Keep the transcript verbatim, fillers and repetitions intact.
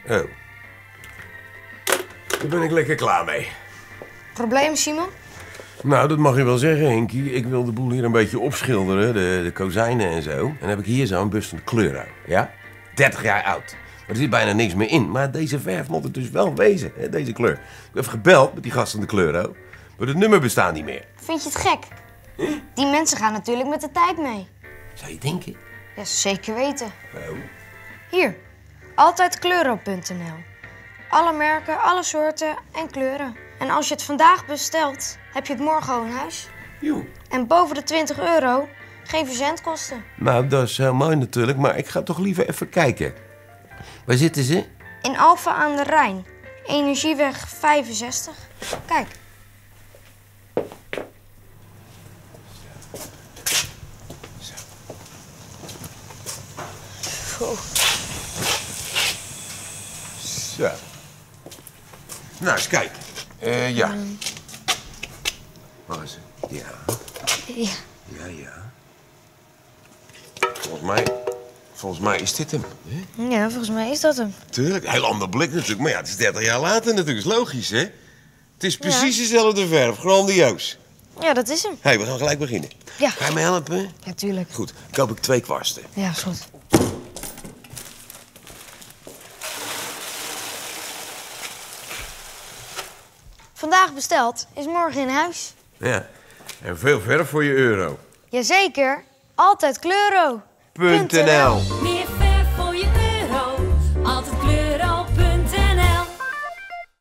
Oh. Daar ben ik lekker klaar mee. Probleem, Simon? Nou, dat mag je wel zeggen, Henkie. Ik wil de boel hier een beetje opschilderen, de, de kozijnen en zo. En dan heb ik hier zo'n bus van kleur, ja? dertig jaar oud. Maar er zit bijna niks meer in. Maar deze verf moet het dus wel wezen, hè, deze kleur. Ik heb even gebeld met die gast van de Kleuro. Maar het nummer bestaat niet meer. Vind je het gek? Huh? Die mensen gaan natuurlijk met de tijd mee. Zou je denken? Ja, zeker weten. Oh. Hier, altijd kleuro punt n l. Alle merken, alle soorten en kleuren. En als je het vandaag bestelt, heb je het morgen al in huis. Jo. En boven de twintig euro geen verzendkosten. Nou, dat is heel mooi natuurlijk, maar ik ga toch liever even kijken. Waar zitten ze? In Alphen aan de Rijn. Energieweg vijfenzestig. Kijk. Zo. Zo. Zo. Nou, eens kijken. Uh, ja. Um. Waar is het? Ja. Ja. Ja, ja. Volgens mij... Volgens mij is dit hem. Hè? Ja, volgens mij is dat hem. Tuurlijk. Heel ander blik natuurlijk. Maar ja, het is dertig jaar later natuurlijk. Is logisch, hè? Het is precies ja. dezelfde verf. Grandioos. Ja, dat is hem. Hé, hey, we gaan gelijk beginnen. Ja. Ga je me helpen? Ja, tuurlijk. Goed. Dan koop ik twee kwasten. Ja, is goed. Vandaag besteld, is morgen in huis. Ja, en veel verf voor je euro. Jazeker, altijd Kleuro. Punt N L. Meer verf voor je euro, altijd